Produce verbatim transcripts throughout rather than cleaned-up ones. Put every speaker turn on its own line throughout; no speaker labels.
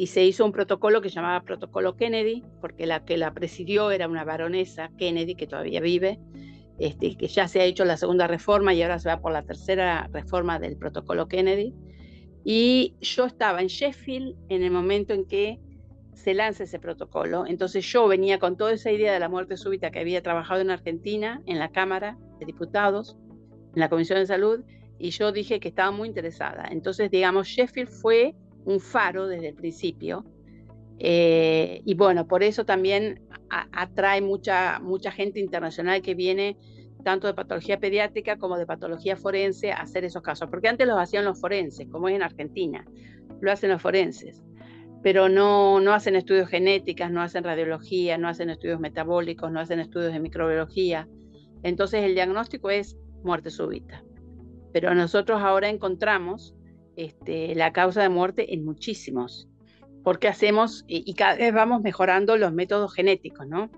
y se hizo un protocolo que se llamaba Protocolo Kennedy, porque la que la presidió era una baronesa Kennedy, que todavía vive, este, que ya se ha hecho la segunda reforma y ahora se va por la tercera reforma del Protocolo Kennedy. Y yo estaba en Sheffield en el momento en que se lanza ese protocolo. Entonces yo venía con toda esa idea de la muerte súbita que había trabajado en Argentina, en la Cámara de Diputados, en la Comisión de Salud, y yo dije que estaba muy interesada. Entonces, digamos, Sheffield fue un faro desde el principio. Eh, y bueno, por eso también a, atrae mucha, mucha gente internacional que viene tanto de patología pediátrica como de patología forense a hacer esos casos, porque antes los hacían los forenses, como es en Argentina, lo hacen los forenses, pero no, no hacen estudios genéticos, no hacen radiología, no hacen estudios metabólicos, no hacen estudios de microbiología. Entonces el diagnóstico es muerte súbita, pero nosotros ahora encontramos este, la causa de muerte en muchísimos, porque hacemos y, y cada vez vamos mejorando los métodos genéticos, ¿no?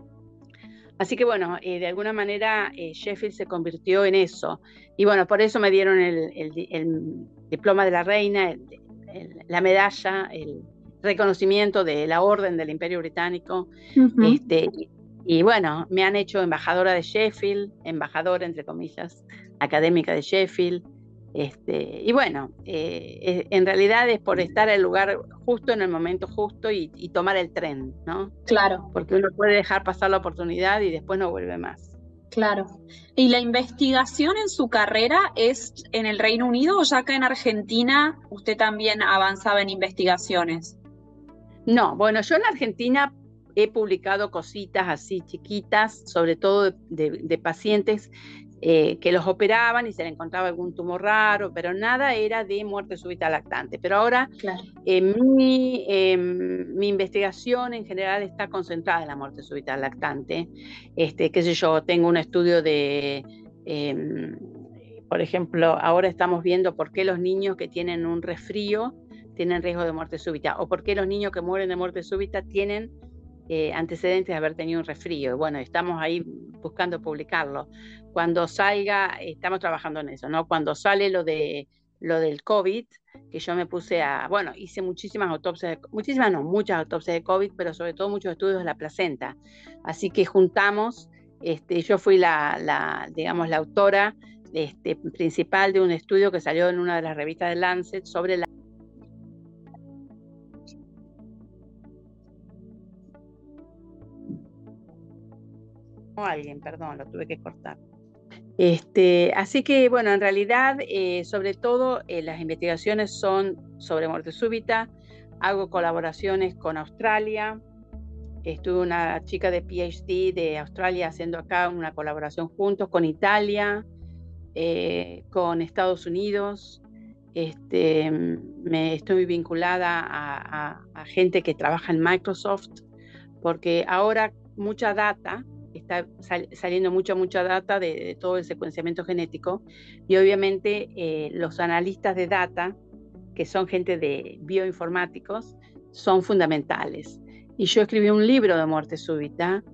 Así que bueno, eh, de alguna manera eh, Sheffield se convirtió en eso. Y bueno, por eso me dieron el, el, el diploma de la reina, el, el, la medalla, el reconocimiento de la Orden del Imperio Británico. Uh-huh. este, y, y bueno, me han hecho embajadora de Sheffield, embajadora entre comillas, académica de Sheffield. Este, y bueno, eh, en realidad es por estar en el lugar justo, en el momento justo y, y tomar el tren, ¿no?
Claro.
Porque uno puede dejar pasar la oportunidad y después no vuelve más.
Claro. ¿Y la investigación en su carrera es en el Reino Unido o ya acá en Argentina usted también avanzaba en investigaciones?
No, bueno, yo en Argentina he publicado cositas así chiquitas, sobre todo de, de, de pacientes Eh, que los operaban y se le encontraba algún tumor raro, pero nada era de muerte súbita lactante. Pero ahora
claro.
eh, mi, eh, mi investigación en general está concentrada en la muerte súbita lactante. Este, qué sé yo, tengo un estudio de, eh, por ejemplo, ahora estamos viendo por qué los niños que tienen un resfrío tienen riesgo de muerte súbita, o por qué los niños que mueren de muerte súbita tienen Eh, antecedentes de haber tenido un resfrío. Bueno, estamos ahí buscando publicarlo. Cuando salga, estamos trabajando en eso, ¿no? Cuando sale lo de lo del COVID, que yo me puse a, bueno, hice muchísimas autopsias, de, muchísimas no, muchas autopsias de COVID, pero sobre todo muchos estudios de la placenta. Así que juntamos, este, yo fui la, la, digamos, la autora este, principal de un estudio que salió en una de las revistas de Lancet sobre la alguien, perdón, lo tuve que cortar. Este, así que, bueno, en realidad, eh, sobre todo, eh, las investigaciones son sobre muerte súbita. Hago colaboraciones con Australia. Estuve una chica de PhD de Australia haciendo acá una colaboración juntos con Italia, eh, con Estados Unidos. Este, me estoy vinculada a, a, a gente que trabaja en Microsoft, porque ahora mucha data está sal, saliendo mucha, mucha data de, de todo el secuenciamiento genético, y obviamente eh, los analistas de data, que son gente de bioinformáticos, son fundamentales. Y yo escribí un libro de muerte súbita,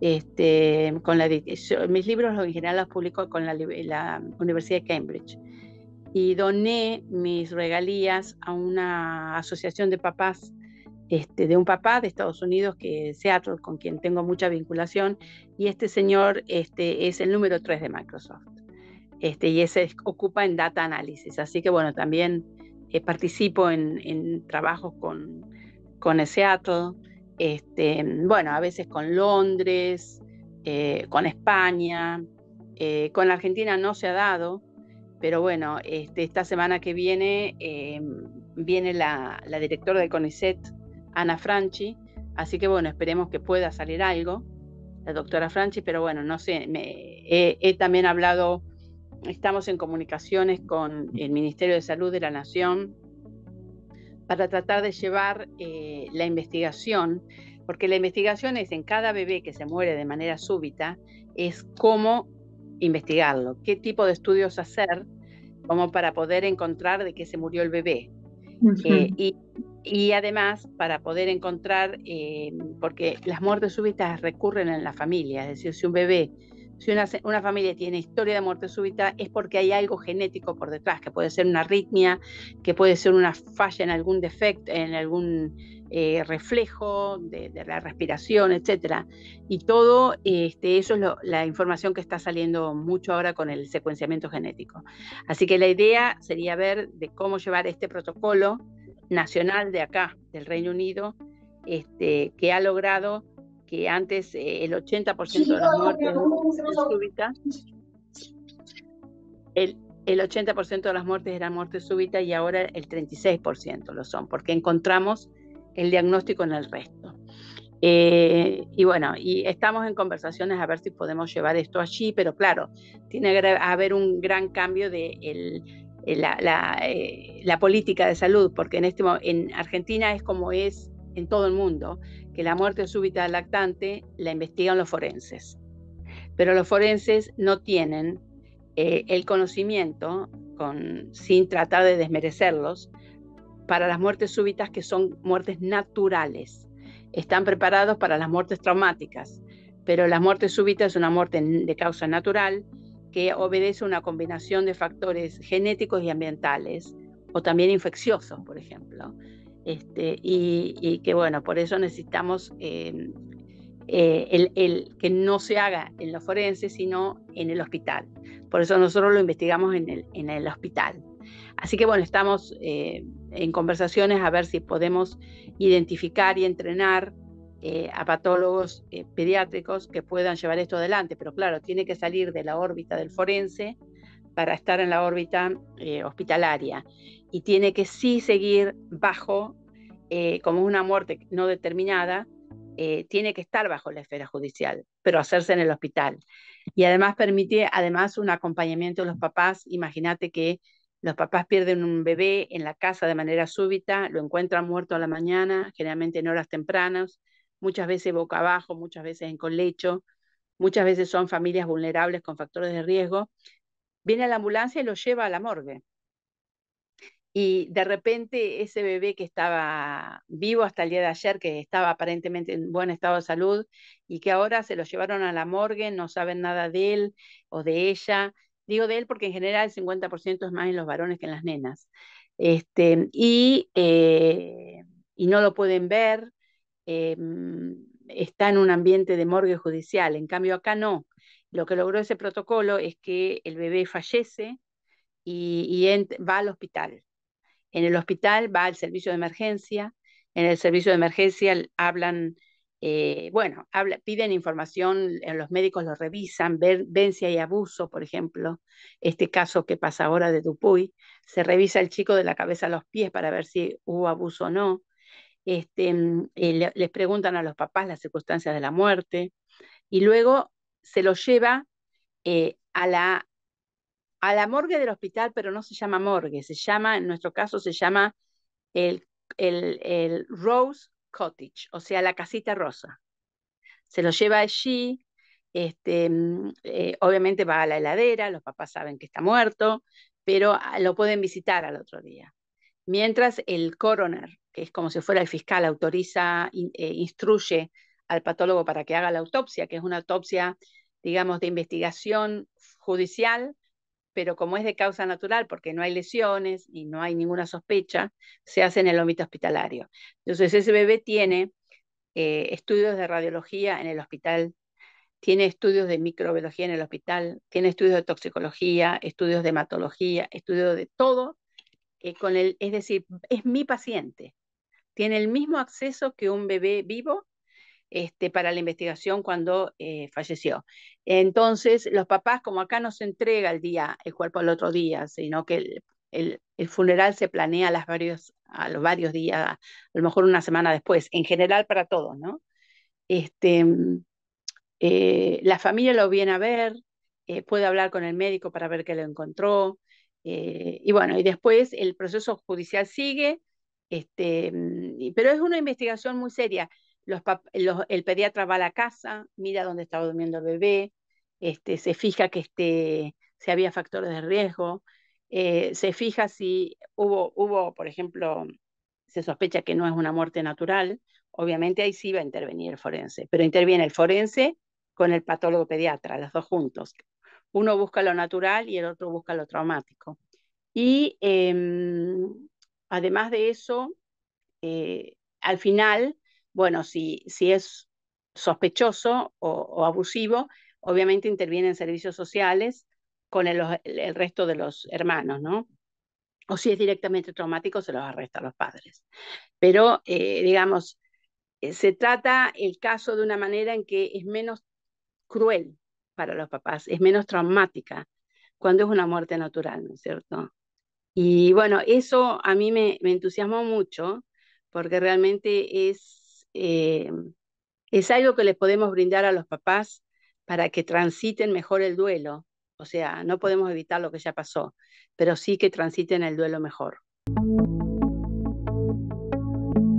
este, con la, yo, mis libros en general los publico con la, la Universidad de Cambridge, y doné mis regalías a una asociación de papás, Este, de un papá de Estados Unidos, que es Seattle, con quien tengo mucha vinculación, y este señor este, es el número tres de Microsoft, este, y ese ocupa en data análisis, así que bueno, también eh, participo en, en trabajos con, con Seattle, este, bueno, a veces con Londres, eh, con España, eh, con Argentina no se ha dado, pero bueno, este, esta semana que viene eh, viene la, la directora del CONICET, Ana Franchi, así que bueno, esperemos que pueda salir algo, la doctora Franchi, pero bueno, no sé, me, he, he también hablado, estamos en comunicaciones con el Ministerio de Salud de la Nación para tratar de llevar eh, la investigación, porque la investigación es en cada bebé que se muere de manera súbita, es cómo investigarlo, qué tipo de estudios hacer, como para poder encontrar de qué se murió el bebé. Uh-huh. eh, y, y además para poder encontrar, eh, porque las muertes súbitas recurren en la familia, es decir, si un bebé Si una, una familia tiene historia de muerte súbita es porque hay algo genético por detrás, que puede ser una arritmia, que puede ser una falla en algún defecto, en algún eh, reflejo de, de la respiración, etcétera. Y todo este, eso es lo, la información que está saliendo mucho ahora con el secuenciamiento genético. Así que la idea sería ver de cómo llevar este protocolo nacional de acá, del Reino Unido, este, que ha logrado que antes eh, el ochenta por ciento de las muertes súbitas, el, el ochenta por ciento de las muertes eran muertes súbitas y ahora el treinta y seis por ciento lo son, porque encontramos el diagnóstico en el resto. Eh, y bueno, y estamos en conversaciones a ver si podemos llevar esto allí, pero claro, tiene que haber un gran cambio de el, la, la, eh, la política de salud, porque en, este, en Argentina es como es en todo el mundo, que la muerte súbita del lactante la investigan los forenses, pero los forenses no tienen eh, el conocimiento, con, sin tratar de desmerecerlos, para las muertes súbitas que son muertes naturales. Están preparados para las muertes traumáticas, pero las muertes súbitas es una muerte de causa natural que obedece a una combinación de factores genéticos y ambientales, o también infecciosos, por ejemplo. Este, y, y que bueno, por eso necesitamos eh, eh, el, el, que no se haga en los forenses, sino en el hospital. Por eso nosotros lo investigamos en el, en el hospital. Así que bueno, estamos eh, en conversaciones a ver si podemos identificar y entrenar eh, a patólogos eh, pediátricos que puedan llevar esto adelante, pero claro, tiene que salir de la órbita del forense para estar en la órbita eh, hospitalaria, y tiene que sí seguir bajo, eh, como una muerte no determinada, eh, tiene que estar bajo la esfera judicial, pero hacerse en el hospital. Y además permite además un acompañamiento de los papás. Imagínate que los papás pierden un bebé en la casa de manera súbita, lo encuentran muerto a la mañana, generalmente en horas tempranas, muchas veces boca abajo, muchas veces en colecho, muchas veces son familias vulnerables con factores de riesgo. Viene la ambulancia y lo lleva a la morgue. Y de repente ese bebé que estaba vivo hasta el día de ayer, que estaba aparentemente en buen estado de salud, y que ahora se lo llevaron a la morgue, no saben nada de él o de ella. Digo de él porque en general el cincuenta por ciento es más en los varones que en las nenas. Este, y, eh, y no lo pueden ver, eh, está en un ambiente de morgue judicial. En cambio acá no. Lo que logró ese protocolo es que el bebé fallece y, y va al hospital. En el hospital va al servicio de emergencia. En el servicio de emergencia hablan, eh, bueno, habla, piden información, los médicos lo revisan, ver, ven si hay abuso, por ejemplo. Este caso que pasa ahora de Dupuy, se revisa el chico de la cabeza a los pies para ver si hubo abuso o no. Este, eh, les preguntan a los papás las circunstancias de la muerte, y luego se lo lleva eh, a la a la morgue del hospital, pero no se llama morgue, se llama, en nuestro caso se llama el, el, el Rose Cottage, o sea, la casita rosa. Se lo lleva allí, este, eh, obviamente va a la heladera, los papás saben que está muerto, pero lo pueden visitar al otro día. Mientras el coroner, que es como si fuera el fiscal, autoriza, eh, instruye al patólogo para que haga la autopsia, que es una autopsia, digamos, de investigación judicial, pero como es de causa natural, porque no hay lesiones y no hay ninguna sospecha, se hace en el ámbito hospitalario. Entonces ese bebé tiene eh, estudios de radiología en el hospital, tiene estudios de microbiología en el hospital, tiene estudios de toxicología, estudios de hematología, estudios de todo, eh, con el, es decir, es mi paciente. Tiene el mismo acceso que un bebé vivo este, para la investigación cuando eh, falleció. Entonces, los papás, como acá no se entrega el día, el cuerpo al otro día, sino que el, el, el funeral se planea a, las varios, a los varios días, a lo mejor una semana después, en general para todos, ¿no? Este, eh, la familia lo viene a ver, eh, puede hablar con el médico para ver qué lo encontró, eh, y bueno, y después el proceso judicial sigue, este, pero es una investigación muy seria. Los, los, el pediatra va a la casa, mira dónde estaba durmiendo el bebé, este, se fija que este, si había factores de riesgo, eh, se fija si hubo, hubo, por ejemplo, se sospecha que no es una muerte natural, obviamente ahí sí va a intervenir el forense, pero interviene el forense con el patólogo pediatra, los dos juntos. Uno busca lo natural y el otro busca lo traumático. Y eh, además de eso, eh, al final, bueno, si, si es sospechoso o, o abusivo, obviamente intervienen servicios sociales con el, el resto de los hermanos, ¿no? O si es directamente traumático, se los arresta a los padres. Pero, eh, digamos, eh, se trata el caso de una manera en que es menos cruel para los papás, es menos traumática cuando es una muerte natural, ¿no es cierto? Y bueno, eso a mí me, me entusiasmó mucho porque realmente es, eh, es algo que les podemos brindar a los papás para que transiten mejor el duelo. O sea, no podemos evitar lo que ya pasó, pero sí que transiten el duelo mejor.